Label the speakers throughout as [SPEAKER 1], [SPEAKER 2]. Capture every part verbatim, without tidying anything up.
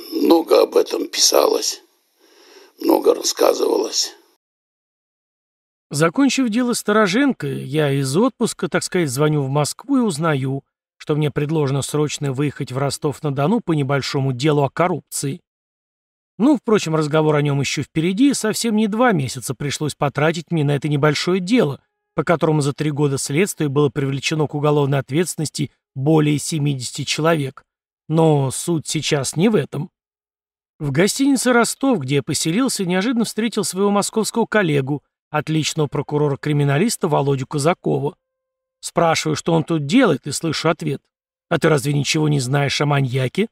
[SPEAKER 1] много об этом писалось, много рассказывалось.
[SPEAKER 2] Закончив дело Стороженко, я из отпуска, так сказать, звоню в Москву и узнаю, что мне предложено срочно выехать в Ростов-на-Дону по небольшому делу о коррупции. Ну, впрочем, разговор о нем еще впереди, и совсем не два месяца пришлось потратить мне на это небольшое дело, по которому за три года следствия было привлечено к уголовной ответственности более семидесяти человек. Но суть сейчас не в этом. В гостинице «Ростов», где я поселился, неожиданно встретил своего московского коллегу, отличного прокурора-криминалиста Володю Казакова. Спрашиваю, что он тут делает, и слышу ответ. «А ты разве ничего не знаешь о маньяке?»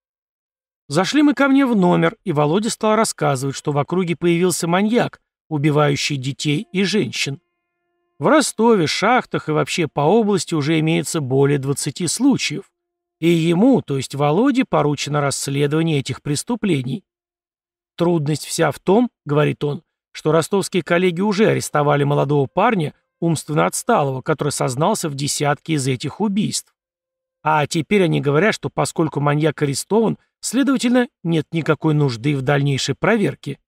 [SPEAKER 2] Зашли мы ко мне в номер, и Володя стал рассказывать, что в округе появился маньяк, убивающий детей и женщин. В Ростове, Шахтах и вообще по области уже имеется более двадцати случаев. И ему, то есть Володе, поручено расследование этих преступлений. Трудность вся в том, говорит он, что ростовские коллеги уже арестовали молодого парня, умственно отсталого, который сознался в десятке из этих убийств. А теперь они говорят, что поскольку маньяк арестован, следовательно, нет никакой нужды в дальнейшей проверке.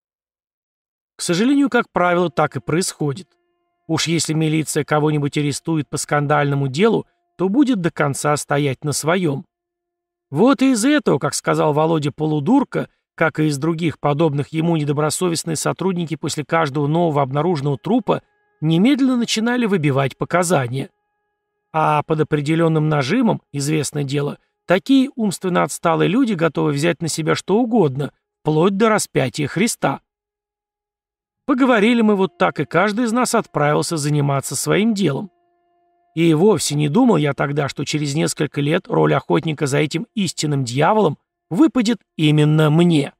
[SPEAKER 2] К сожалению, как правило, так и происходит. Уж если милиция кого-нибудь арестует по скандальному делу, то будет до конца стоять на своем. Вот и из этого, как сказал Володя Полудурка, как и из других подобных ему, недобросовестные сотрудники после каждого нового обнаруженного трупа немедленно начинали выбивать показания. А под определенным нажимом, известное дело, такие умственно отсталые люди готовы взять на себя что угодно, вплоть до распятия Христа. Поговорили мы вот так, и каждый из нас отправился заниматься своим делом. И вовсе не думал я тогда, что через несколько лет роль охотника за этим истинным дьяволом выпадет именно мне.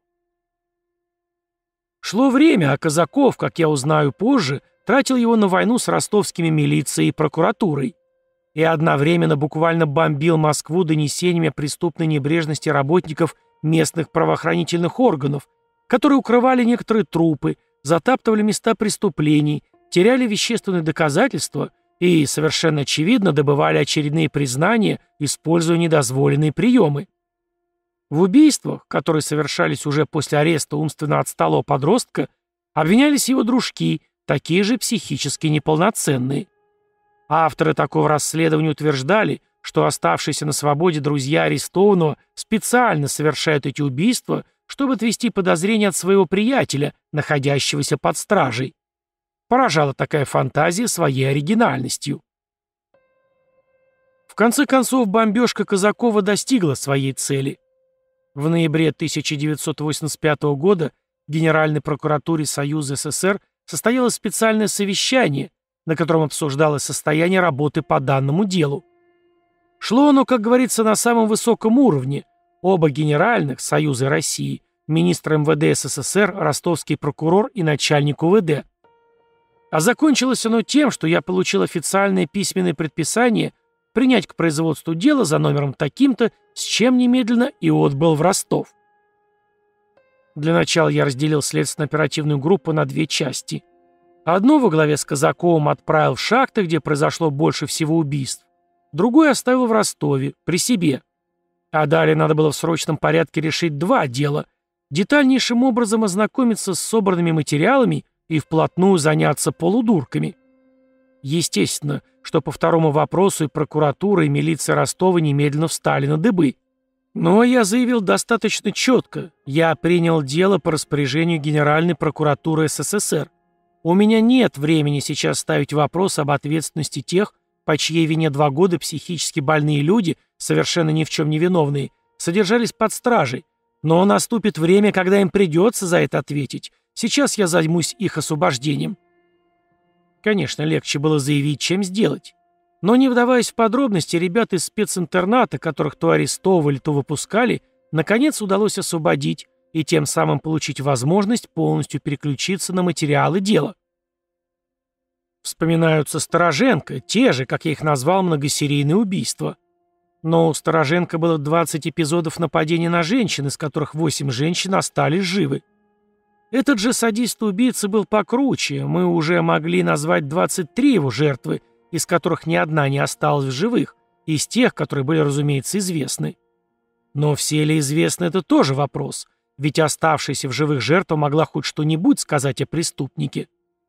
[SPEAKER 2] Шло время, а Казаков, как я узнаю позже, тратил его на войну с ростовскими милицией и прокуратурой. И одновременно буквально бомбил Москву донесениями о преступной небрежности работников местных правоохранительных органов, которые укрывали некоторые трупы, затаптывали места преступлений, теряли вещественные доказательства и, совершенно очевидно, добывали очередные признания, используя недозволенные приемы. В убийствах, которые совершались уже после ареста умственно отсталого подростка, обвинялись его дружки, такие же психически неполноценные. Авторы такого расследования утверждали, что оставшиеся на свободе друзья арестованного специально совершают эти убийства, чтобы отвести подозрения от своего приятеля, находящегося под стражей. Поражала такая фантазия своей оригинальностью. В конце концов, бомбежка Казакова достигла своей цели. В ноябре тысяча девятьсот восемьдесят пятого года в Генеральной прокуратуре Союза СССР состоялось специальное совещание, на котором обсуждалось состояние работы по данному делу. Шло оно, как говорится, на самом высоком уровне. Оба генеральных, Союза и России, министр эм вэ дэ эс эс эс эр, ростовский прокурор и начальник у вэ дэ. А закончилось оно тем, что я получил официальное письменное предписание принять к производству дело за номером таким-то, с чем немедленно и отбыл в Ростов. Для начала я разделил следственно-оперативную группу на две части. Одну во главе с Казаковым отправил в Шахты, где произошло больше всего убийств. Другую оставил в Ростове, при себе. А далее надо было в срочном порядке решить два дела. Детальнейшим образом ознакомиться с собранными материалами и вплотную заняться полудурками. Естественно, что по второму вопросу и прокуратура, и милиция Ростова немедленно встали на дыбы. Но я заявил достаточно четко. Я принял дело по распоряжению Генеральной прокуратуры эс эс эс эр. У меня нет времени сейчас ставить вопрос об ответственности тех, по чьей вине два года психически больные люди, совершенно ни в чем не виновные, содержались под стражей. Но наступит время, когда им придется за это ответить. Сейчас я займусь их освобождением. Конечно, легче было заявить, чем сделать. Но не вдаваясь в подробности, ребят из специнтерната, которых то арестовывали, то выпускали, наконец удалось освободить и тем самым получить возможность полностью переключиться на материалы дела. Вспоминаются Стороженко, те же, как я их назвал, многосерийные убийства. Но у Стороженко было двадцать эпизодов нападения на женщин, из которых восемь женщин остались живы. Этот же садист-убийца был покруче, мы уже могли назвать двадцать три его жертвы, из которых ни одна не осталась в живых, из тех, которые были, разумеется, известны. Но все ли известно, это тоже вопрос, ведь оставшаяся в живых жертва могла хоть что-нибудь сказать о преступнике.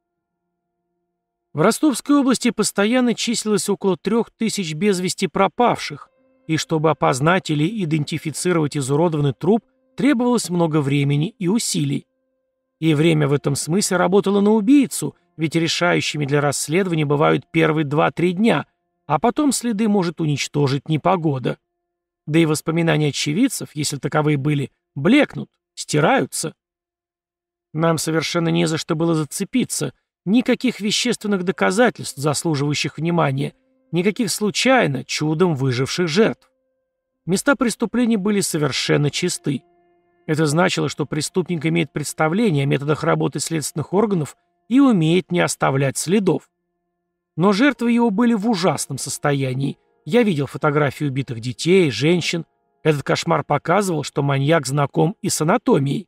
[SPEAKER 2] В Ростовской области постоянно числилось около трех тысяч без вести пропавших, и чтобы опознать или идентифицировать изуродованный труп, требовалось много времени и усилий. И время в этом смысле работало на убийцу, ведь решающими для расследования бывают первые два-три дня, а потом следы может уничтожить непогода. Да и воспоминания очевидцев, если таковые были, блекнут, стираются. Нам совершенно не за что было зацепиться, никаких вещественных доказательств, заслуживающих внимания, никаких случайно, чудом выживших жертв. Места преступлений были совершенно чисты. Это значило, что преступник имеет представление о методах работы следственных органов и умеет не оставлять следов. Но жертвы его были в ужасном состоянии. Я видел фотографии убитых детей, женщин. Этот кошмар показывал, что маньяк знаком и с анатомией.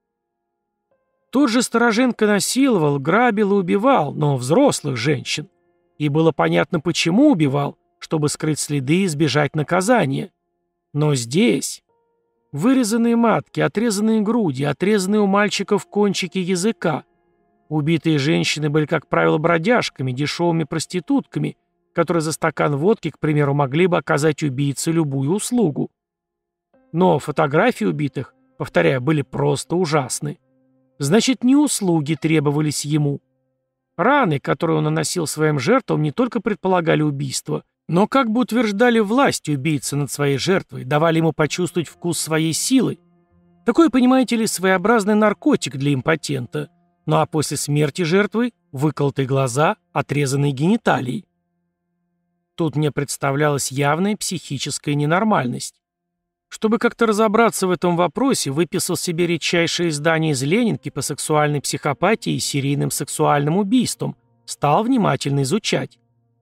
[SPEAKER 2] Тот же Стороженко насиловал, грабил и убивал, но взрослых женщин. И было понятно, почему убивал, чтобы скрыть следы и избежать наказания. Но здесь... Вырезанные матки, отрезанные груди, отрезанные у мальчиков кончики языка. Убитые женщины были, как правило, бродяжками, дешевыми проститутками, которые за стакан водки, к примеру, могли бы оказать убийце любую услугу. Но фотографии убитых, повторяю, были просто ужасны. Значит, не услуги требовались ему. Раны, которые он наносил своим жертвам, не только предполагали убийство, но как бы утверждали власть убийцы над своей жертвой, давали ему почувствовать вкус своей силы. Такой, понимаете ли, своеобразный наркотик для импотента. Ну а после смерти жертвы – выколотые глаза, отрезанные гениталии. Тут мне представлялась явная психическая ненормальность. Чтобы как-то разобраться в этом вопросе, выписал себе редчайшее издание из Ленинки по сексуальной психопатии и серийным сексуальным убийствам, стал внимательно изучать.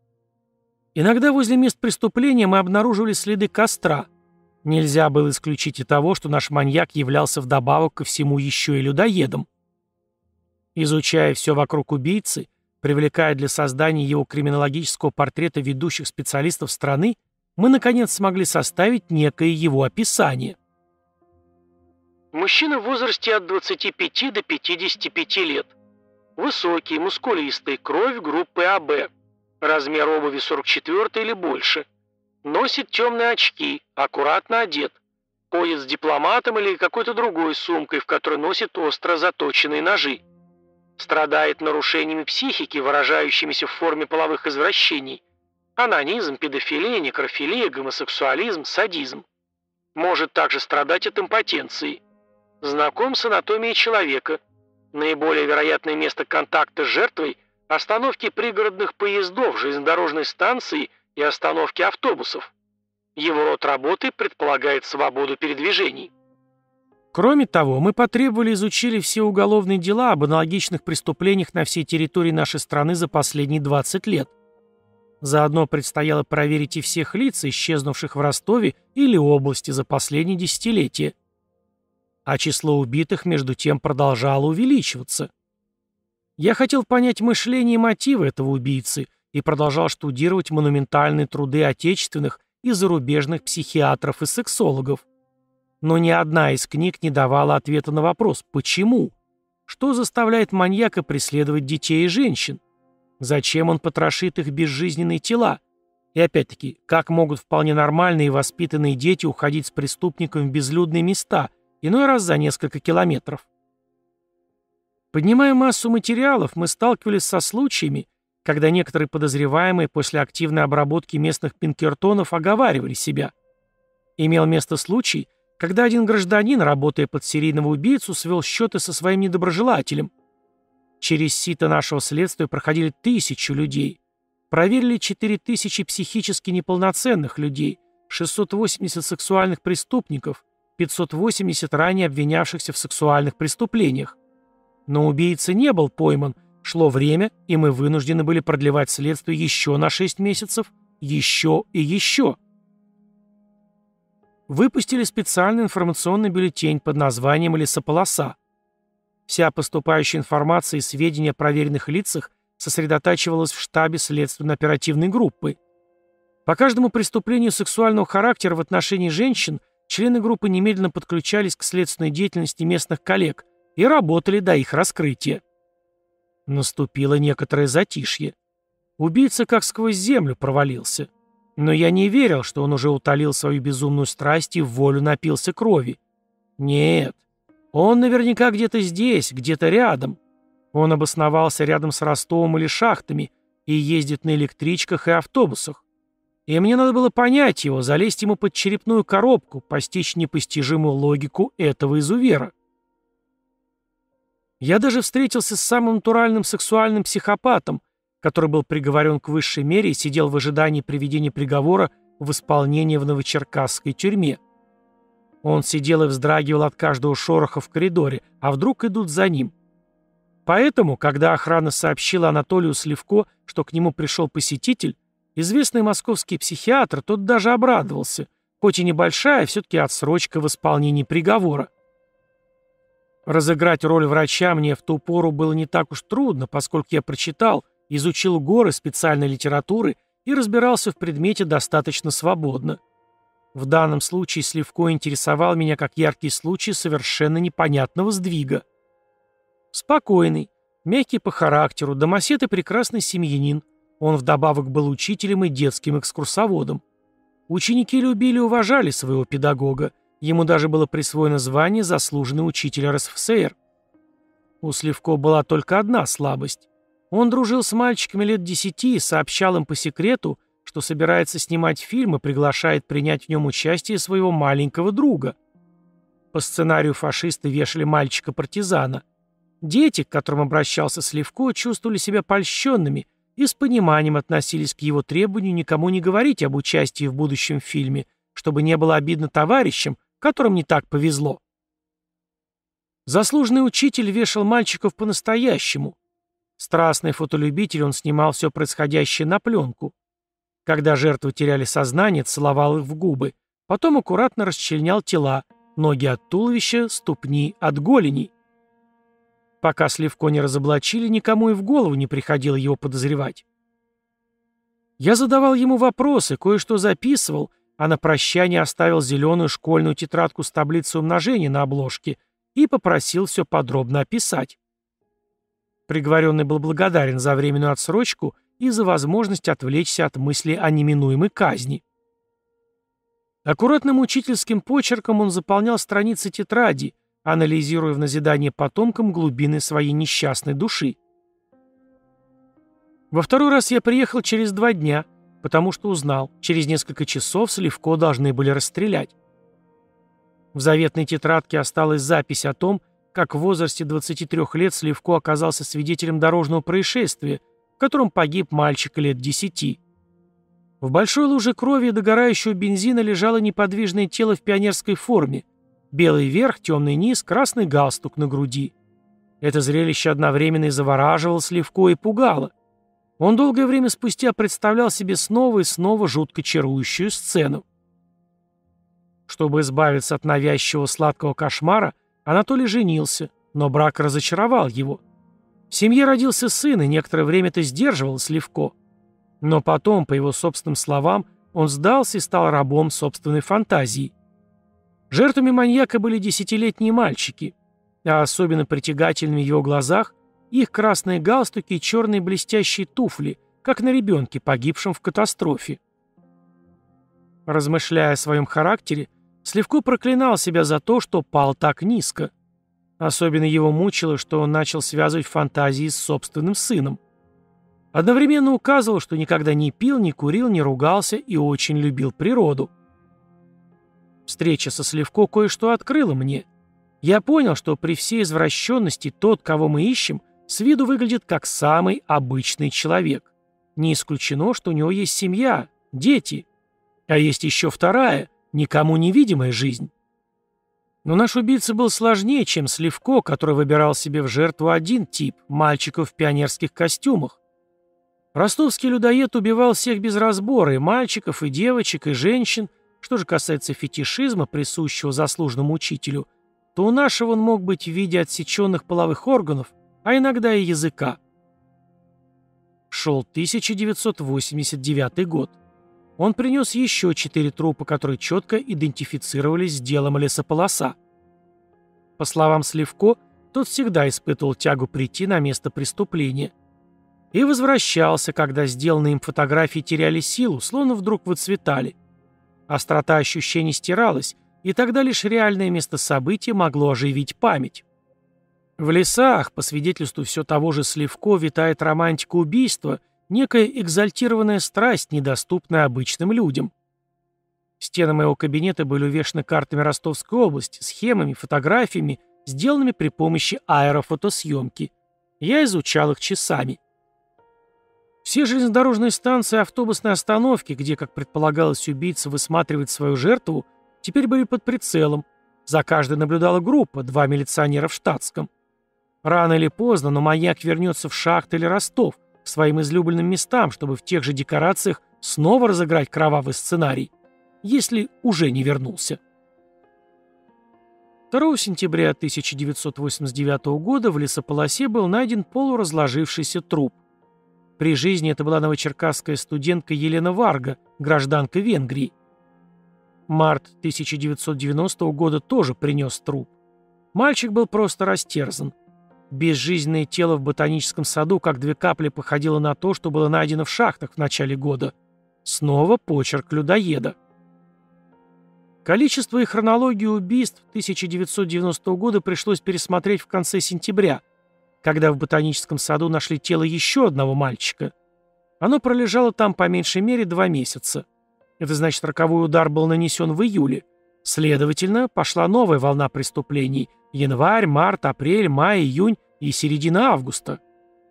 [SPEAKER 2] Иногда возле мест преступления мы обнаруживали следы костра. Нельзя было исключить и того, что наш маньяк являлся вдобавок ко всему еще и людоедом. Изучая все вокруг убийцы, привлекая для создания его криминологического портрета ведущих специалистов страны, мы, наконец, смогли составить некое его описание. Мужчина в возрасте от двадцати пяти до пятидесяти пяти лет. Высокий, мускулистый, кровь группы А Б. Размер обуви сорок четыре или больше. Носит темные очки, аккуратно одет. Ходит с дипломатом или какой-то другой сумкой, в которой носит остро заточенные ножи. Страдает нарушениями психики, выражающимися в форме половых извращений. Анонизм, педофилия, некрофилия, гомосексуализм, садизм. Может также страдать от импотенции. Знаком с анатомией человека. Наиболее вероятное место контакта с жертвой – остановки пригородных поездов, железнодорожной станции и остановки автобусов. Его род работы предполагает свободу передвижений. Кроме того, мы потребовали и изучили все уголовные дела об аналогичных преступлениях на всей территории нашей страны за последние двадцать лет. Заодно предстояло проверить и всех лиц, исчезнувших в Ростове или области за последние десятилетия. А число убитых, между тем, продолжало увеличиваться. Я хотел понять мышление и мотивы этого убийцы и продолжал штудировать монументальные труды отечественных и зарубежных психиатров и сексологов. Но ни одна из книг не давала ответа на вопрос «почему?». Что заставляет маньяка преследовать детей и женщин? Зачем он потрошит их безжизненные тела? И опять-таки, как могут вполне нормальные и воспитанные дети уходить с преступником в безлюдные места, иной раз за несколько километров? Поднимая массу материалов, мы сталкивались со случаями, когда некоторые подозреваемые после активной обработки местных пинкертонов оговаривали себя. Имел место случай, когда один гражданин, работая под серийного убийцу, свел счеты со своим недоброжелателем. Через сито нашего следствия проходили тысячу людей. Проверили четыре тысячи психически неполноценных людей, шестьсот восемьдесят сексуальных преступников, пятьсот восемьдесят ранее обвинявшихся в сексуальных преступлениях. Но убийца не был пойман, шло время, и мы вынуждены были продлевать следствие еще на шесть месяцев, еще и еще. Выпустили специальный информационный бюллетень под названием «Лесополоса». Вся поступающая информация и сведения о проверенных лицах сосредотачивалась в штабе следственно-оперативной группы. По каждому преступлению сексуального характера в отношении женщин члены группы немедленно подключались к следственной деятельности местных коллег и работали до их раскрытия. Наступило некоторое затишье. Убийца как сквозь землю провалился. Но я не верил, что он уже утолил свою безумную страсть и в волю напился крови. Нет, он наверняка где-то здесь, где-то рядом. Он обосновался рядом с Ростовом или шахтами и ездит на электричках и автобусах. И мне надо было понять его, залезть ему под черепную коробку, постичь непостижимую логику этого изувера. Я даже встретился с самым натуральным сексуальным психопатом, который был приговорен к высшей мере и сидел в ожидании приведения приговора в исполнение в новочеркасской тюрьме. Он сидел и вздрагивал от каждого шороха в коридоре, а вдруг идут за ним. Поэтому, когда охрана сообщила Анатолию Сливко, что к нему пришел посетитель, известный московский психиатр, тот даже обрадовался, хоть и небольшая, все-таки отсрочка в исполнении приговора. Разыграть роль врача мне в ту пору было не так уж трудно, поскольку я прочитал, изучил горы специальной литературы и разбирался в предмете достаточно свободно. В данном случае Сливко интересовал меня как яркий случай совершенно непонятного сдвига. Спокойный, мягкий по характеру, домосед и прекрасный семьянин. Он вдобавок был учителем и детским экскурсоводом. Ученики любили и уважали своего педагога. Ему даже было присвоено звание «Заслуженный учитель эр эс эф эс эр». У Сливко была только одна слабость. Он дружил с мальчиками лет десяти и сообщал им по секрету, что собирается снимать фильм и приглашает принять в нем участие своего маленького друга. По сценарию фашисты вешали мальчика-партизана. Дети, к которым обращался Сливко, чувствовали себя польщенными и с пониманием относились к его требованию никому не говорить об участии в будущем фильме, чтобы не было обидно товарищам, которым не так повезло. Заслуженный учитель вешал мальчиков по-настоящему. Страстный фотолюбитель, он снимал все происходящее на пленку. Когда жертвы теряли сознание, целовал их в губы, потом аккуратно расчленял тела, ноги от туловища, ступни от голеней. Пока Сливко не разоблачили, никому и в голову не приходило его подозревать. Я задавал ему вопросы, кое-что записывал, а на прощание оставил зеленую школьную тетрадку с таблицей умножения на обложке и попросил все подробно описать. Приговоренный был благодарен за временную отсрочку и за возможность отвлечься от мысли о неминуемой казни. Аккуратным учительским почерком он заполнял страницы тетради, анализируя в назидание потомкам глубины своей несчастной души. Во второй раз я приехал через два дня, потому что узнал, через несколько часов Сливко должны были расстрелять. В заветной тетрадке осталась запись о том, как в возрасте двадцати трёх лет Сливко оказался свидетелем дорожного происшествия, в котором погиб мальчик лет десяти. В большой луже крови и догорающего бензина лежало неподвижное тело в пионерской форме, белый верх, темный низ, красный галстук на груди. Это зрелище одновременно и завораживало Сливко и пугало. Он долгое время спустя представлял себе снова и снова жутко чарующую сцену. Чтобы избавиться от навязчивого сладкого кошмара, Анатолий женился, но брак разочаровал его. В семье родился сын, и некоторое время это сдерживало Сливко. Но потом, по его собственным словам, он сдался и стал рабом собственной фантазии. Жертвами маньяка были десятилетние мальчики, а особенно притягательными в его глазах их красные галстуки и черные блестящие туфли, как на ребенке, погибшем в катастрофе. Размышляя о своем характере, Сливко проклинал себя за то, что пал так низко. Особенно его мучило, что он начал связывать фантазии с собственным сыном. Одновременно указывал, что никогда не пил, не курил, не ругался и очень любил природу. Встреча со Сливко кое-что открыла мне. Я понял, что при всей извращенности тот, кого мы ищем, с виду выглядит как самый обычный человек. Не исключено, что у него есть семья, дети. А есть еще вторая, никому невидимая жизнь. Но наш убийца был сложнее, чем Сливко, который выбирал себе в жертву один тип – мальчиков в пионерских костюмах. Ростовский людоед убивал всех без разбора, и мальчиков, и девочек, и женщин. Что же касается фетишизма, присущего заслуженному учителю, то у нашего он мог быть в виде отсеченных половых органов, а иногда и языка. Шел тысяча девятьсот восемьдесят девятый год. Он принес еще четыре трупа, которые четко идентифицировались с делом лесополоса. По словам Сливко, тот всегда испытывал тягу прийти на место преступления. И возвращался, когда сделанные им фотографии теряли силу, словно вдруг выцветали. Острота ощущений стиралась, и тогда лишь реальное место события могло оживить память. В лесах, по свидетельству все того же Сливко, витает романтика убийства, некая экзальтированная страсть, недоступная обычным людям. Стены моего кабинета были увешаны картами Ростовской области, схемами, фотографиями, сделанными при помощи аэрофотосъемки. Я изучал их часами. Все железнодорожные станции и автобусные остановки, где, как предполагалось, убийца высматривает свою жертву, теперь были под прицелом. За каждой наблюдала группа, два милиционера в штатском. Рано или поздно, но маяк вернется в Шахты или Ростов, к своим излюбленным местам, чтобы в тех же декорациях снова разыграть кровавый сценарий, если уже не вернулся. второго сентября тысяча девятьсот восемьдесят девятого года в лесополосе был найден полуразложившийся труп. При жизни это была новочеркасская студентка Елена Варга, гражданка Венгрии. Март тысяча девятьсот девяностого года тоже принес труп. Мальчик был просто растерзан. Безжизненное тело в ботаническом саду, как две капли, походило на то, что было найдено в шахтах в начале года. Снова почерк людоеда. Количество и хронологию убийств тысяча девятьсот девяностого года пришлось пересмотреть в конце сентября, когда в ботаническом саду нашли тело еще одного мальчика. Оно пролежало там по меньшей мере два месяца. Это значит, роковой удар был нанесен в июле. Следовательно, пошла новая волна преступлений. Январь, март, апрель, май, июнь и середина августа.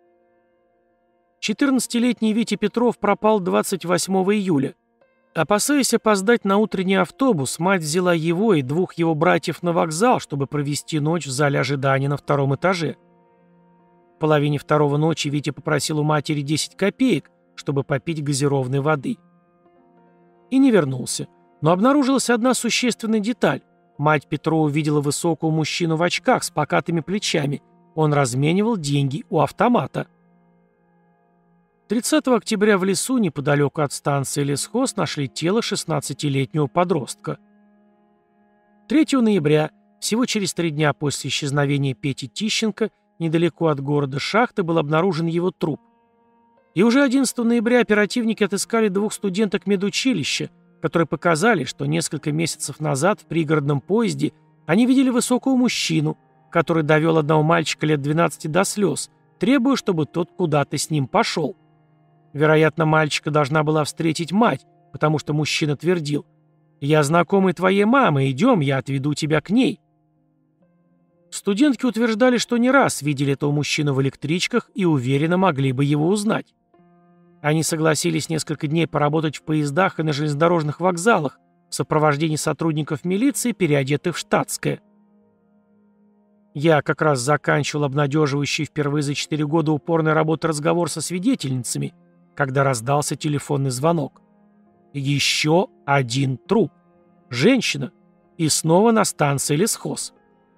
[SPEAKER 2] четырнадцатилетний Витя Петров пропал двадцать восьмого июля. Опасаясь опоздать на утренний автобус, мать взяла его и двух его братьев на вокзал, чтобы провести ночь в зале ожидания на втором этаже. В половине второго ночи Витя попросил у матери десять копеек, чтобы попить газированной воды. И не вернулся. Но обнаружилась одна существенная деталь. Мать Петрова увидела высокого мужчину в очках с покатыми плечами. Он разменивал деньги у автомата. тридцатого октября в лесу, неподалеку от станции лесхоз, нашли тело шестнадцатилетнего подростка. третьего ноября, всего через три дня после исчезновения Пети Тищенко, недалеко от города Шахты, был обнаружен его труп. И уже одиннадцатого ноября оперативники отыскали двух студенток медучилища, которые показали, что несколько месяцев назад в пригородном поезде они видели высокого мужчину, который довел одного мальчика лет двенадцати до слез, требуя, чтобы тот куда-то с ним пошел. Вероятно, мальчика должна была встретить мать, потому что мужчина твердил: «Я знакомый твоей мамы, идем, я отведу тебя к ней». Студентки утверждали, что не раз видели этого мужчину в электричках и уверенно могли бы его узнать. Они согласились несколько дней поработать в поездах и на железнодорожных вокзалах в сопровождении сотрудников милиции, переодетых в штатское. Я как раз заканчивал обнадеживающий впервые за четыре года упорной работы разговор со свидетельницами, когда раздался телефонный звонок. Еще один труп. Женщина. И снова на станции лесхоз.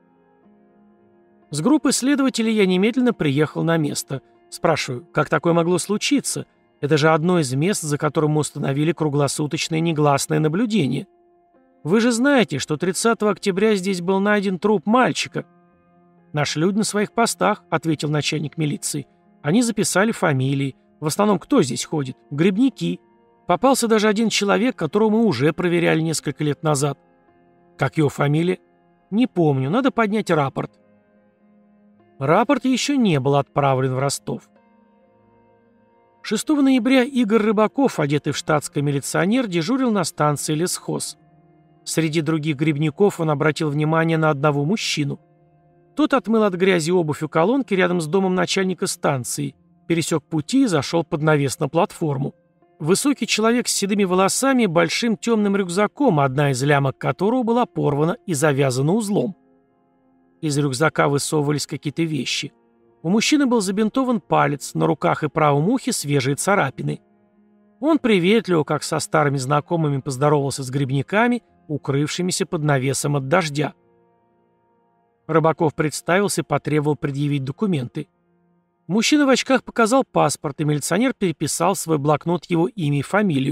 [SPEAKER 2] С группой следователей я немедленно приехал на место. Спрашиваю, как такое могло случиться? Это же одно из мест, за которым мы установили круглосуточное негласное наблюдение. Вы же знаете, что тридцатого октября здесь был найден труп мальчика. Наши люди на своих постах, ответил начальник милиции. Они записали фамилии. В основном кто здесь ходит? Грибники. Попался даже один человек, которого мы уже проверяли несколько лет назад. Как его фамилия? Не помню, надо поднять рапорт. Рапорт еще не был отправлен в Ростов. шестого ноября Игорь Рыбаков, одетый в штатский милиционер, дежурил на станции лесхоз. Среди других грибников он обратил внимание на одного мужчину. Тот отмыл от грязи обувь у колонки рядом с домом начальника станции, пересек пути и зашел под навес на платформу. Высокий человек с седыми волосами и большим темным рюкзаком, одна из лямок которого была порвана и завязана узлом. Из рюкзака высовывались какие-то вещи. У мужчины был забинтован палец, на руках и правом ухе свежие царапины. Он приветливо, как со старыми знакомыми, поздоровался с грибниками, укрывшимися под навесом от дождя. Рыбаков представился и потребовал предъявить документы. Мужчина в очках показал паспорт, и милиционер переписал в свой блокнот его имя и фамилию.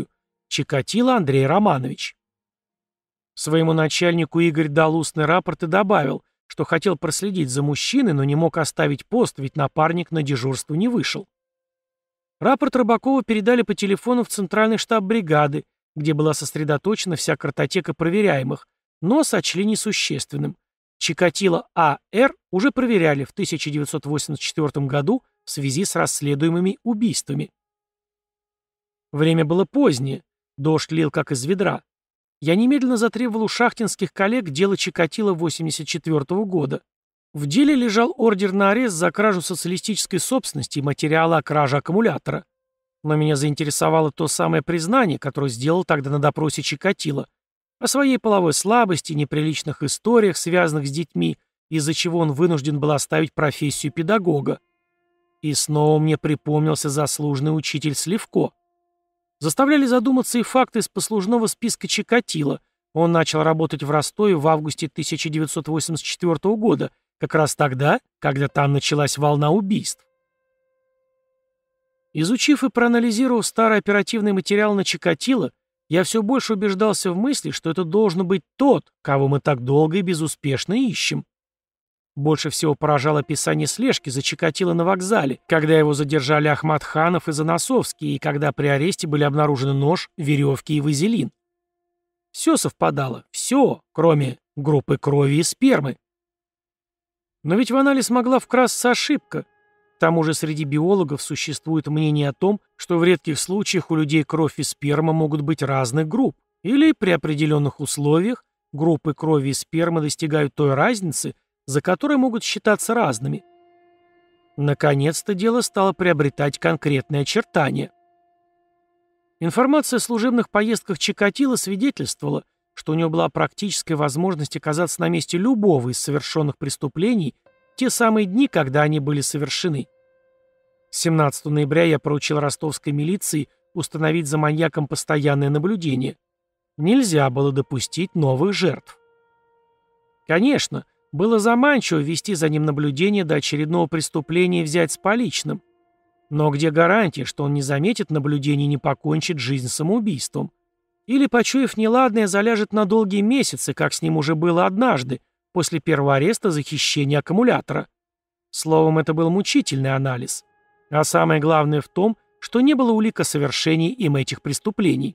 [SPEAKER 2] Чикатило Андрей Романович. Своему начальнику Игорь дал устный рапорт и добавил, что хотел проследить за мужчиной, но не мог оставить пост, ведь напарник на дежурство не вышел. Рапорт Рыбакова передали по телефону в центральный штаб бригады, где была сосредоточена вся картотека проверяемых, но сочли несущественным. Чикатило А Р уже проверяли в тысяча девятьсот восемьдесят четвёртом году в связи с расследуемыми убийствами. Время было позднее, дождь лил как из ведра. Я немедленно затребовал у шахтинских коллег дело Чикатило восемьдесят четвёртого года. В деле лежал ордер на арест за кражу социалистической собственности и материала о краже аккумулятора. Но меня заинтересовало то самое признание, которое сделал тогда на допросе Чикатило, о своей половой слабости и неприличных историях, связанных с детьми, из-за чего он вынужден был оставить профессию педагога. И снова мне припомнился заслуженный учитель Сливко. Заставляли задуматься и факты из послужного списка Чикатило. Он начал работать в Ростове в августе тысяча девятьсот восемьдесят четвёртого года, как раз тогда, когда там началась волна убийств. Изучив и проанализировав старый оперативный материал на Чикатило, я все больше убеждался в мысли, что это должен быть тот, кого мы так долго и безуспешно ищем. Больше всего поражало описание слежки за Чикатило на вокзале, когда его задержали Ахматханов и Заносовский, и когда при аресте были обнаружены нож, веревки и вазелин. Все совпадало, все, кроме группы крови и спермы. Но ведь в анализ могла вкрасться ошибка. К тому же среди биологов существует мнение о том, что в редких случаях у людей кровь и сперма могут быть разных групп, или при определенных условиях группы крови и спермы достигают той разницы, за которой могут считаться разными. Наконец-то дело стало приобретать конкретные очертания. Информация о служебных поездках Чикатило свидетельствовала, что у него была практическая возможность оказаться на месте любого из совершенных преступлений в те самые дни, когда они были совершены. семнадцатого ноября я поручил ростовской милиции установить за маньяком постоянное наблюдение. Нельзя было допустить новых жертв. Конечно, было заманчиво вести за ним наблюдение до очередного преступления и взять с поличным. Но где гарантия, что он не заметит наблюдение и не покончит жизнь самоубийством? Или, почуяв неладное, заляжет на долгие месяцы, как с ним уже было однажды, после первого ареста за хищение аккумулятора? Словом, это был мучительный анализ. А самое главное в том, что не было улик о совершении им этих преступлений.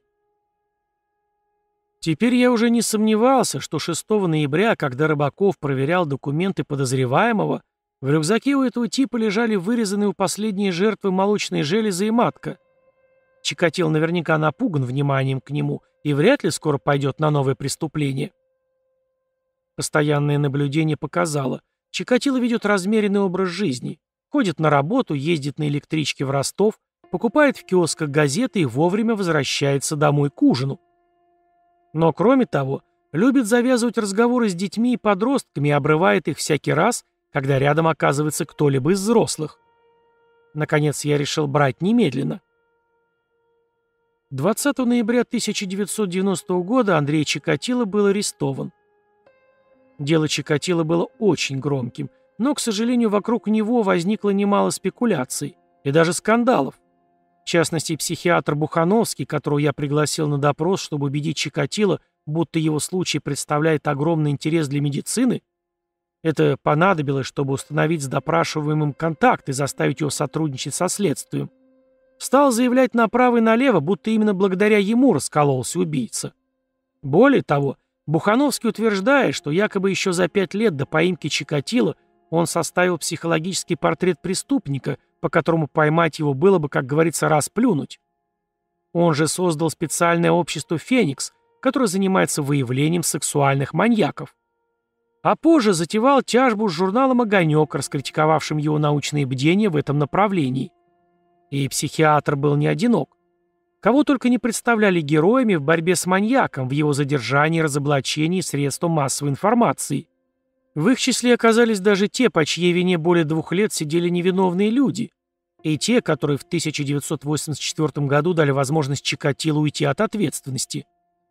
[SPEAKER 2] Теперь я уже не сомневался, что шестого ноября, когда Рыбаков проверял документы подозреваемого, в рюкзаке у этого типа лежали вырезанные у последней жертвы молочные железы и матка. Чикатило наверняка напуган вниманием к нему и вряд ли скоро пойдет на новое преступление. Постоянное наблюдение показало, Чикатило ведет размеренный образ жизни, ходит на работу, ездит на электричке в Ростов, покупает в киосках газеты и вовремя возвращается домой к ужину. Но, кроме того, любит завязывать разговоры с детьми и подростками и обрывает их всякий раз, когда рядом оказывается кто-либо из взрослых. Наконец, я решил брать немедленно. двадцатого ноября тысяча девятьсот девяностого года Андрей Чикатило был арестован. Дело Чикатило было очень громким, но, к сожалению, вокруг него возникло немало спекуляций и даже скандалов. В частности, психиатр Бухановский, которого я пригласил на допрос, чтобы убедить Чикатило, будто его случай представляет огромный интерес для медицины, это понадобилось, чтобы установить с допрашиваемым контакт и заставить его сотрудничать со следствием, стал заявлять направо и налево, будто именно благодаря ему раскололся убийца. Более того, Бухановский утверждает, что якобы еще за пять лет до поимки Чикатило он составил психологический портрет преступника, по которому поймать его было бы, как говорится, расплюнуть. Он же создал специальное общество «Феникс», которое занимается выявлением сексуальных маньяков. А позже затевал тяжбу с журналом «Огонек», раскритиковавшим его научные бдения в этом направлении. И психиатр был не одинок. Кого только не представляли героями в борьбе с маньяком, в его задержании, разоблачении средством массовой информации. В их числе оказались даже те, по чьей вине более двух лет сидели невиновные люди, и те, которые в тысяча девятьсот восемьдесят четвёртом году дали возможность Чикатило уйти от ответственности.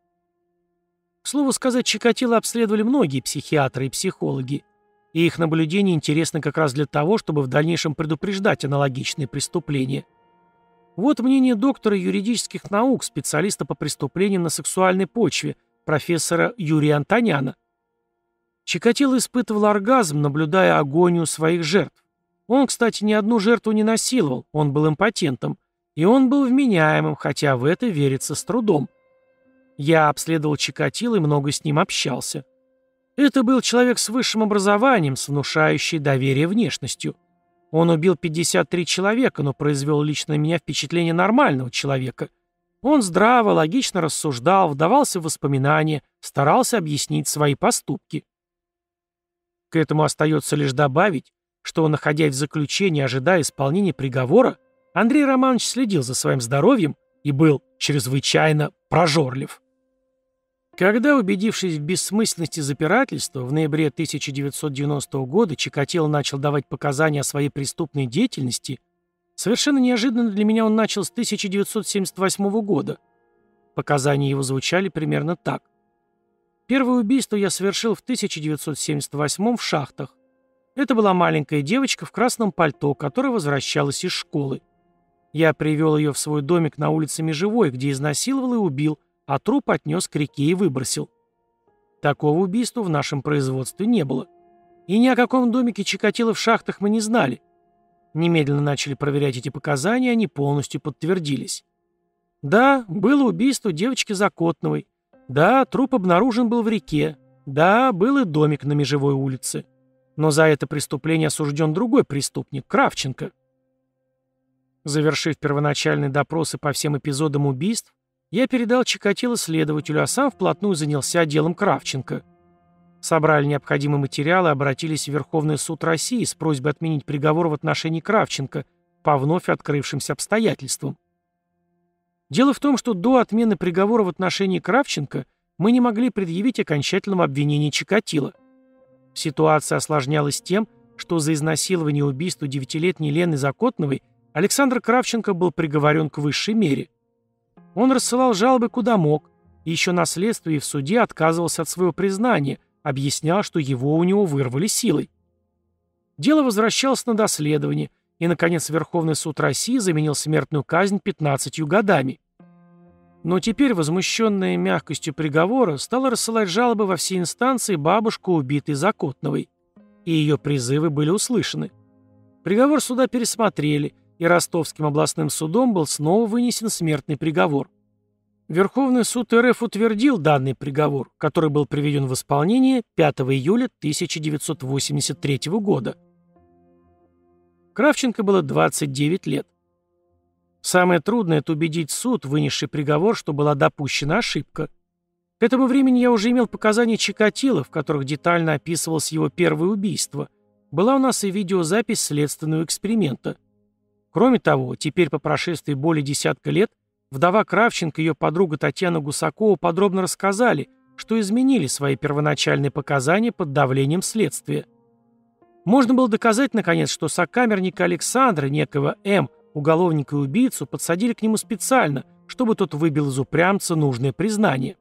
[SPEAKER 2] К слову сказать, Чикатило обследовали многие психиатры и психологи, и их наблюдения интересны как раз для того, чтобы в дальнейшем предупреждать аналогичные преступления. Вот мнение доктора юридических наук, специалиста по преступлениям на сексуальной почве, профессора Юрия Антоняна. Чикатило испытывал оргазм, наблюдая агонию своих жертв. Он, кстати, ни одну жертву не насиловал, он был импотентом. И он был вменяемым, хотя в это верится с трудом. Я обследовал Чикатило и много с ним общался. Это был человек с высшим образованием, с внушающей доверие внешностью. Он убил пятьдесят три человека, но произвел лично на меня впечатление нормального человека. Он здраво, логично рассуждал, вдавался в воспоминания, старался объяснить свои поступки. К этому остается лишь добавить, что, находясь в заключении, ожидая исполнения приговора, Андрей Романович следил за своим здоровьем и был чрезвычайно прожорлив. Когда, убедившись в бессмысленности запирательства, в ноябре тысяча девятьсот девяностого года Чикатило начал давать показания о своей преступной деятельности, совершенно неожиданно для меня он начал с тысяча девятьсот семьдесят восьмого года. Показания его звучали примерно так. Первое убийство я совершил в тысяча девятьсот семьдесят восьмом в Шахтах. Это была маленькая девочка в красном пальто, которая возвращалась из школы. Я привел ее в свой домик на улице Межевой, где изнасиловал и убил, а труп отнес к реке и выбросил. Такого убийства в нашем производстве не было. И ни о каком домике Чикатило в Шахтах мы не знали. Немедленно начали проверять эти показания, они полностью подтвердились. Да, было убийство девочки Закотновой. Да, труп обнаружен был в реке. Да, был и домик на Межевой улице. Но за это преступление осужден другой преступник, Кравченко. Завершив первоначальные допросы по всем эпизодам убийств, я передал Чикатило следователю, а сам вплотную занялся делом Кравченко. Собрали необходимые материалы и обратились в Верховный суд России с просьбой отменить приговор в отношении Кравченко по вновь открывшимся обстоятельствам. Дело в том, что до отмены приговора в отношении Кравченко мы не могли предъявить окончательного обвинения Чикатило. Ситуация осложнялась тем, что за изнасилование и убийство девятилетней Лены Закотновой Александр Кравченко был приговорен к высшей мере. Он рассылал жалобы куда мог, и еще на следствии и в суде отказывался от своего признания, объяснял, что его у него вырвали силой. Дело возвращалось на доследование, и, наконец, Верховный суд России заменил смертную казнь пятнадцатью годами. Но теперь, возмущенная мягкостью приговора, стала рассылать жалобы во все инстанции бабушка убитой Закотновой, и ее призывы были услышаны. Приговор суда пересмотрели, и Ростовским областным судом был снова вынесен смертный приговор. Верховный суд РФ утвердил данный приговор, который был приведен в исполнение пятого июля тысяча девятьсот восемьдесят третьего года. Кравченко было двадцать девять лет. Самое трудное — это убедить суд, вынесший приговор, что была допущена ошибка. К этому времени я уже имел показания Чикатило, в которых детально описывалось его первое убийство. Была у нас и видеозапись следственного эксперимента. Кроме того, теперь по прошествии более десятка лет вдова Кравченко и ее подруга Татьяна Гусакова подробно рассказали, что изменили свои первоначальные показания под давлением следствия. Можно было доказать, наконец, что сокамерника Александра, некого М., уголовника и убийцу, подсадили к нему специально, чтобы тот выбил из упрямца нужное признание.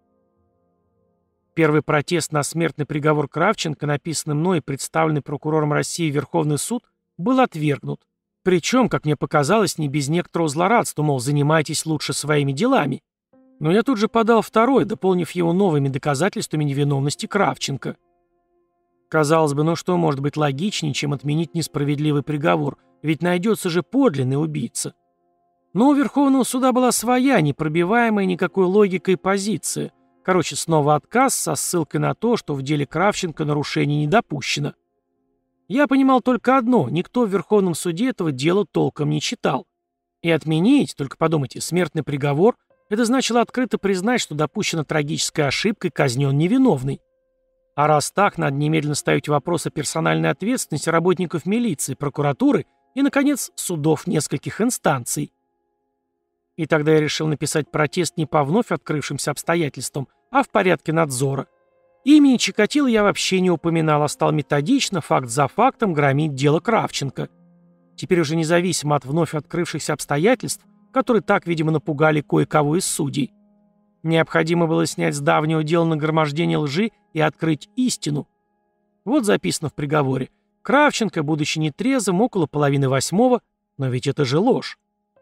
[SPEAKER 2] Первый протест на смертный приговор Кравченко, написанный мной и представленный прокурором России в Верховный суд, был отвергнут. Причем, как мне показалось, не без некоторого злорадства, мол, занимайтесь лучше своими делами. Но я тут же подал второй, дополнив его новыми доказательствами невиновности Кравченко. Казалось бы, ну что может быть логичнее, чем отменить несправедливый приговор, ведь найдется же подлинный убийца. Но у Верховного суда была своя, непробиваемая никакой логикой позиция. Короче, снова отказ со ссылкой на то, что в деле Кравченко нарушений не допущено. Я понимал только одно: никто в Верховном суде этого дела толком не читал. И отменить, только подумайте, смертный приговор — это значило открыто признать, что допущена трагическая ошибка и казнен невиновный. А раз так, надо немедленно ставить вопрос о персональной ответственности работников милиции, прокуратуры и, наконец, судов нескольких инстанций. И тогда я решил написать протест не по вновь открывшимся обстоятельствам, а в порядке надзора. Имени Чикатило я вообще не упоминал, а стал методично, факт за фактом, громить дело Кравченко. Теперь уже независимо от вновь открывшихся обстоятельств, которые так, видимо, напугали кое-кого из судей. Необходимо было снять с давнего дела нагромождение лжи и открыть истину. Вот записано в приговоре. Кравченко, будучи нетрезвым, около половины восьмого, но ведь это же ложь.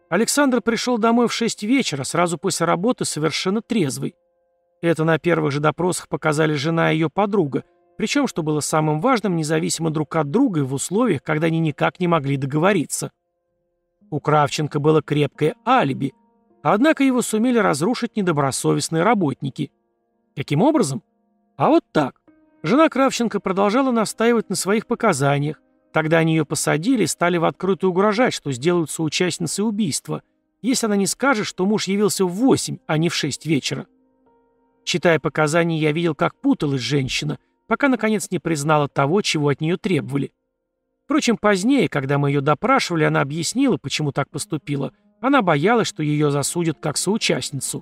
[SPEAKER 2] Александр пришел домой в шесть вечера, сразу после работы, совершенно трезвый. Это на первых же допросах показали жена и ее подруга, причем, что было самым важным, независимо друг от друга и в условиях, когда они никак не могли договориться. У Кравченко было крепкое алиби, однако его сумели разрушить недобросовестные работники. Каким образом? А вот так. Жена Кравченко продолжала настаивать на своих показаниях. Тогда они ее посадили и стали в открытую угрожать, что сделают соучастницей убийства, если она не скажет, что муж явился в восемь, а не в шесть вечера. Читая показания, я видел, как путалась женщина, пока, наконец, не признала того, чего от нее требовали. Впрочем, позднее, когда мы ее допрашивали, она объяснила, почему так поступила. Она боялась, что ее засудят как соучастницу.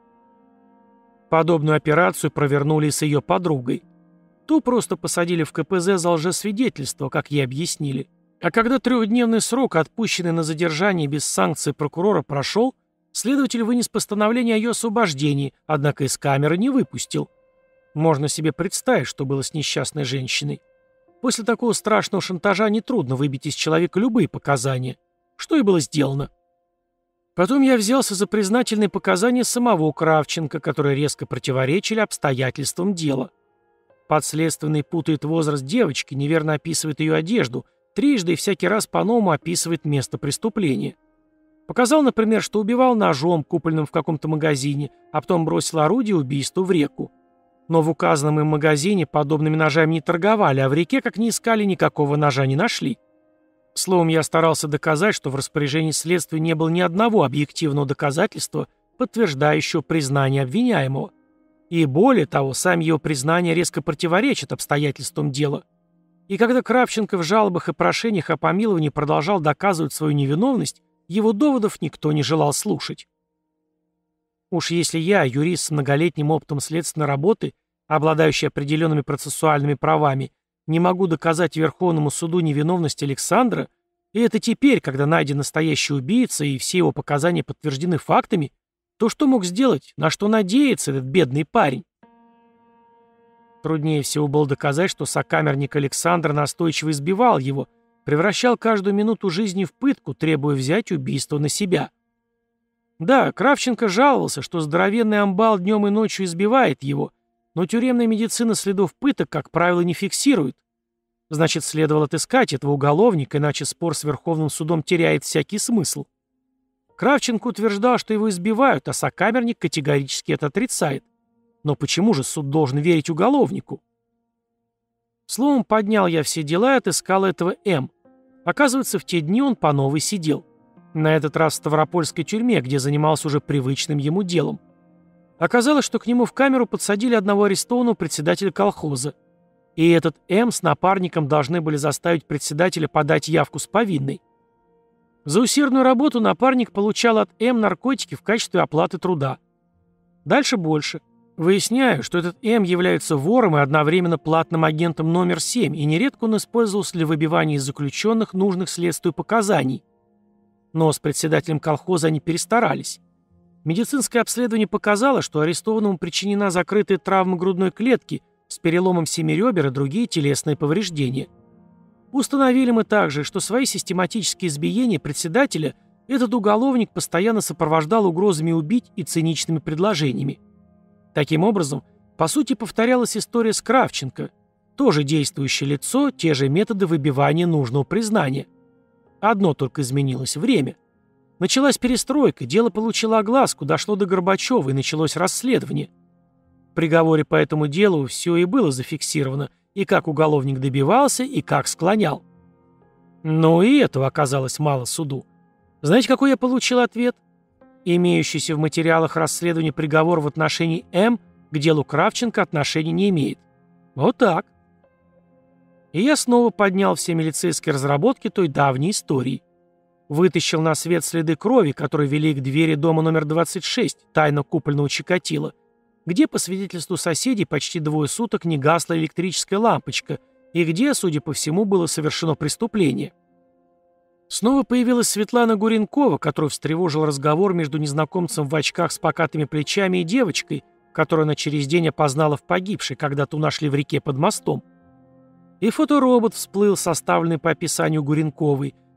[SPEAKER 2] Подобную операцию провернули с ее подругой. Ту просто посадили в ка пэ зэ за лжесвидетельство, как ей объяснили. А когда трехдневный срок, отпущенный на задержание без санкции прокурора, прошел, следователь вынес постановление о ее освобождении, однако из камеры не выпустил. Можно себе представить, что было с несчастной женщиной. После такого страшного шантажа нетрудно выбить из человека любые показания, что и было сделано. Потом я взялся за признательные показания самого Кравченко, которые резко противоречили обстоятельствам дела. Подследственный путает возраст девочки, неверно описывает ее одежду, трижды и всякий раз по-новому описывает место преступления. Показал, например, что убивал ножом, купленным в каком-то магазине, а потом бросил орудие убийства в реку. Но в указанном им магазине подобными ножами не торговали, а в реке, как ни искали, никакого ножа не нашли. Словом, я старался доказать, что в распоряжении следствия не было ни одного объективного доказательства, подтверждающего признание обвиняемого. И более того, сами его признания резко противоречат обстоятельствам дела. И когда Кравченко в жалобах и прошениях о помиловании продолжал доказывать свою невиновность, его доводов никто не желал слушать. Уж если я, юрист с многолетним опытом следственной работы, обладающий определенными процессуальными правами, не могу доказать Верховному суду невиновность Александра, и это теперь, когда найден настоящий убийца и все его показания подтверждены фактами, то что мог сделать, на что надеется этот бедный парень? Труднее всего было доказать, что сокамерник Александр настойчиво избивал его, превращал каждую минуту жизни в пытку, требуя взять убийство на себя. Да, Кравченко жаловался, что здоровенный амбал днем и ночью избивает его, но тюремная медицина следов пыток, как правило, не фиксирует. Значит, следовало отыскать этого уголовника, иначе спор с Верховным судом теряет всякий смысл. Кравченко утверждал, что его избивают, а сокамерник категорически это отрицает. Но почему же суд должен верить уголовнику? Словом, поднял я все дела и отыскал этого М. Оказывается, в те дни он по новой сидел. На этот раз в Ставропольской тюрьме, где занимался уже привычным ему делом. Оказалось, что к нему в камеру подсадили одного арестованного председателя колхоза. И этот М с напарником должны были заставить председателя подать явку с повинной. За усердную работу напарник получал от М наркотики в качестве оплаты труда. Дальше больше. Выясняю, что этот М является вором и одновременно платным агентом номер семь, и нередко он использовался для выбивания из заключенных нужных следствию показаний. Но с председателем колхоза они перестарались. Медицинское обследование показало, что арестованному причинена закрытая травма грудной клетки с переломом семи ребер и другие телесные повреждения. Установили мы также, что свои систематические избиения председателя этот уголовник постоянно сопровождал угрозами убить и циничными предложениями. Таким образом, по сути, повторялась история с Кравченко. Тоже действующее лицо, те же методы выбивания нужного признания. Одно только изменилось — время. Началась перестройка, дело получило огласку, дошло до Горбачева и началось расследование. В приговоре по этому делу все и было зафиксировано, и как уголовник добивался, и как склонял. Но и этого оказалось мало суду. Знаете, какой я получил ответ? Имеющийся в материалах расследования приговор в отношении М к делу Кравченко отношения не имеет. Вот так. И я снова поднял все милицейские разработки той давней истории. Вытащил на свет следы крови, которые вели к двери дома номер двадцать шесть, тайно купленного Чикатило, где, по свидетельству соседей, почти двое суток не гасла электрическая лампочка, и где, судя по всему, было совершено преступление. Снова появилась Светлана Гуренкова, которую встревожил разговор между незнакомцем в очках с покатыми плечами и девочкой, которую она через день опознала в погибшей, когда ту нашли в реке под мостом. И фоторобот всплыл, составленный по описанию Гуренковой,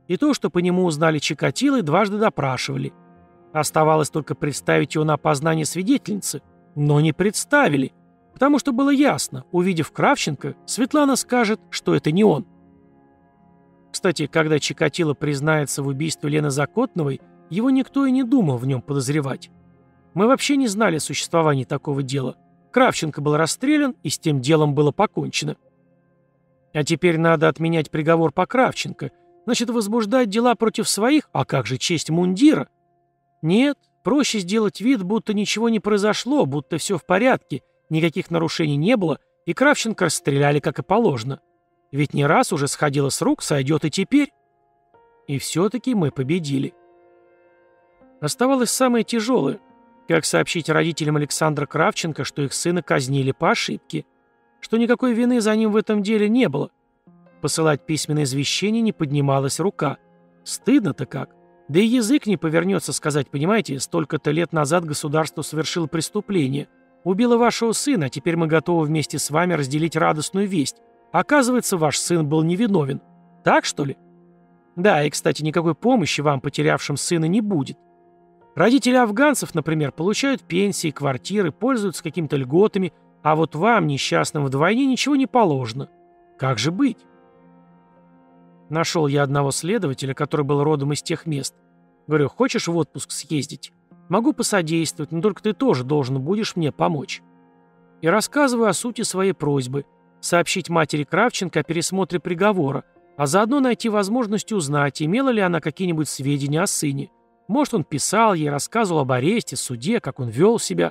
[SPEAKER 2] и то, что по нему узнали Чикатило и дважды допрашивали. Оставалось только представить его на опознание свидетельницы, но не представили, потому что было ясно, увидев Кравченко, Светлана скажет, что это не он. Кстати, когда Чикатило признается в убийстве Лены Закотновой, его никто и не думал в нем подозревать. Мы вообще не знали о существовании такого дела. Кравченко был расстрелян, и с тем делом было покончено. А теперь надо отменять приговор по Кравченко, значит, возбуждать дела против своих, а как же честь мундира? Нет, проще сделать вид, будто ничего не произошло, будто все в порядке, никаких нарушений не было, и Кравченко расстреляли, как и положено. Ведь не раз уже сходило с рук, сойдет и теперь. И все-таки мы победили. Оставалось самое тяжелое. Как сообщить родителям Александра Кравченко, что их сына казнили по ошибке, что никакой вины за ним в этом деле не было. Посылать письменное извещение не поднималась рука. Стыдно-то как. Да и язык не повернется сказать, понимаете, столько-то лет назад государство совершило преступление. Убило вашего сына, а теперь мы готовы вместе с вами разделить радостную весть. Оказывается, ваш сын был невиновен. Так, что ли? Да, и, кстати, никакой помощи вам, потерявшим сына, не будет. Родители афганцев, например, получают пенсии, квартиры, пользуются какими-то льготами, а вот вам, несчастным вдвойне, ничего не положено. Как же быть? Нашел я одного следователя, который был родом из тех мест. Говорю, хочешь в отпуск съездить? Могу посодействовать, но только ты тоже должен будешь мне помочь. И рассказываю о сути своей просьбы. Сообщить матери Кравченко о пересмотре приговора, а заодно найти возможность узнать, имела ли она какие-нибудь сведения о сыне. Может, он писал ей, рассказывал об аресте, суде, как он вел себя.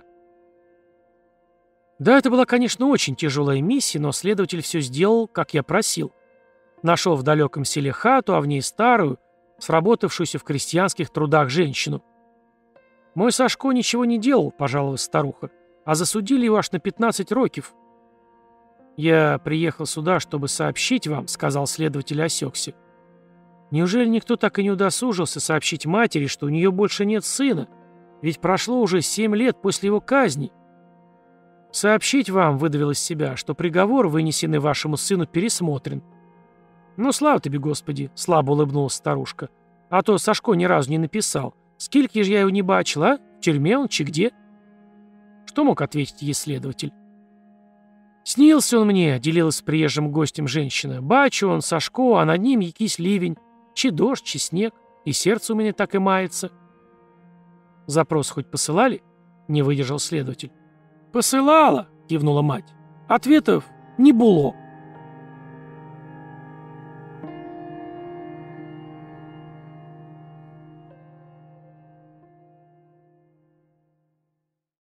[SPEAKER 2] Да, это была, конечно, очень тяжелая миссия, но следователь все сделал, как я просил. Нашел в далеком селе хату, а в ней старую, сработавшуюся в крестьянских трудах женщину. «Мой Сашко ничего не делал», — пожаловалась старуха, «а засудили его аж на пятнадцать років». «Я приехал сюда, чтобы сообщить вам», — сказал следователь, осекся. «Неужели никто так и не удосужился сообщить матери, что у нее больше нет сына? Ведь прошло уже семь лет после его казни». «Сообщить вам», — выдавил из себя, — «что приговор, вынесенный вашему сыну, пересмотрен». «Ну, слава тебе, Господи», — слабо улыбнулась старушка. «А то Сашко ни разу не написал. Скільки ж я его не бачил, а? В тюрьме он, чи где?» Что мог ответить ей следователь? «Снился он мне», — делилась с приезжим гостем женщина. «Бачу он, Сашко, а над ним якийсь ливень. Чи дождь, чи снег. И сердце у меня так и мается». «Запрос хоть посылали?» — не выдержал следователь. «Посылала», — кивнула мать. «Ответов не было».